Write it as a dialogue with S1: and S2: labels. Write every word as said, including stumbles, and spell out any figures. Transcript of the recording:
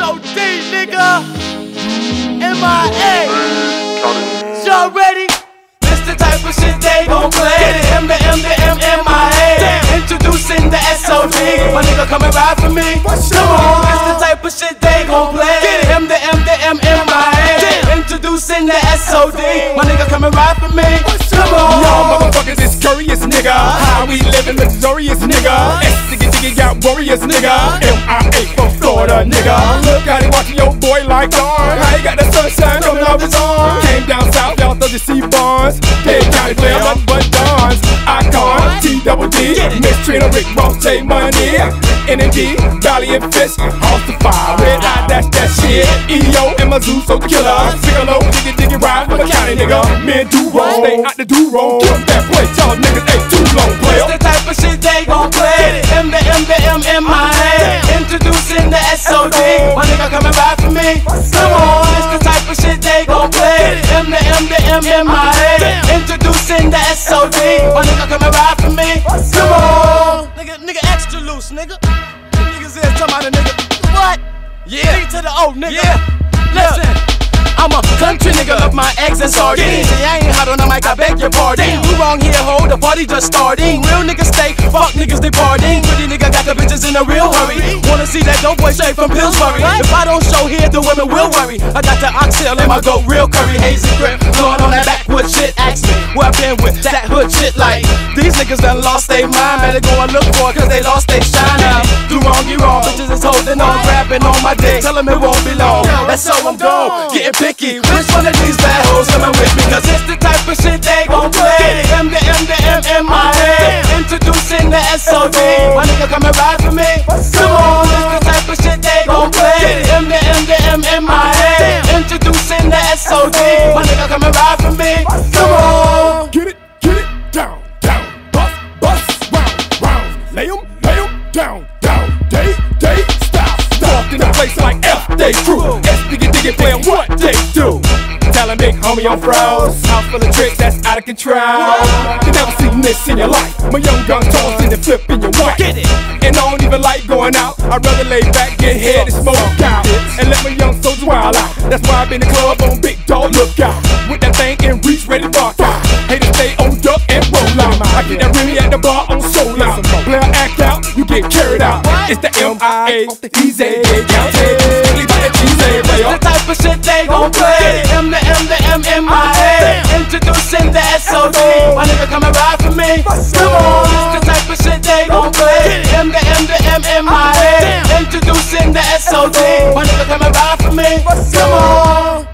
S1: O D, nigga. M I A. Y'all ready? This the type of shit they gon' play. The M, the M, the M, M I A. Introducing the S O D. My nigga come and ride for me. Come on. This the type of shit they gon' play. The M, the M, the M, M I A. Introducing the S O D. My nigga come and ride for me. Come on.
S2: Yo, motherfuckers is curious, nigga. How we living luxurious, nigga. S diggy diggy got warriors, nigga. M I A from Florida, nigga. Look how they watching your boy like darn. How he got the sunshine coming off his arm. Came down south, y'all thought you see bars. Dead county player, nothing but dons. Icon, T double D, Miss Trina, Rick Ross, J Money, N N D, Valley and Fish, House of Fire, Red Eye, that's that shit. E O and my zoo, so killer. Piccolo, diggy diggy ride for the county, nigga. Men do wrong, stay out the do wrong. Kill that play, y'all niggas ain't too long, player.
S1: This the type of shit they gon' play. M, the M, the M, M I A. Introducing the S O D. My nigga come and ride for me. Come on, this the type of shit they gon' play. M, the M, the M, M I A. Introducing the S O D. My nigga come and ride for me. Come on. Nigga, nigga extra loose, nigga. Niggas here talking about a nigga. What? Yeah. D to the O, nigga. Yeah. Listen. I'm a country nigga, love my eggs and sardines. See, I ain't hot on the mic, I beg your pardon. You wrong here, ho, the party just starting. Real niggas stay, fuck niggas departing. Pretty nigga got the bitches in a real hurry. Wanna see that dope boy straight from Pillsbury. If I don't show here, the women will worry. I got the oxtail in my goat, real curry, hazy grip. Blowing on that backwood shit, ask me where I been with that hood shit like. These niggas done lost they mind, better go and look for it, cause they lost they shine now. Do wrong, you wrong, bitches is holding on, grabbing on my dick. Tell them it won't be long, that's so I'm gone, getting picky. Which one of these bad hoes coming with me? Cause it's the type of shit they gon' play. M, the M, the M, M I A. Introducing the S O D. My nigga come and ride for me. Come on, it's the type of shit they gon' play. M, the M, the M, M I A. Introducing the S O D. My nigga come and ride for me. Come on.
S2: Get it, get it, down, down. Bust, bust, round, round. Lay 'em, lay 'em, down, down. Day, day, stop, stop. Walked in the place like F, they crew. S diggy diggy playing what they do. Tellin' big homie on froze. House full of tricks that's out of control. You never seen this in your life. My young gun tossing and flipping your wife.
S1: Get it.
S2: And I don't even like going out. I'd rather lay back, get head and smoke out. And let my young soldiers wild out. That's why I've been in the club on big dog lookout. With that thing in reach, ready to rock out. Haters stay on duck and roll out. I get that Remy at the bar on soul out. Player act out, you get carried out. It's the M I A, easy, counted.
S1: It's the type of shit they gon' play. M, the M, the M, M I A. Introducing the S O D. My nigga come and ride for me. Come on, it's the type of shit they gon' play. M, the M, the M, M I A. Introducing the S O D. My nigga come and ride for me. Come on.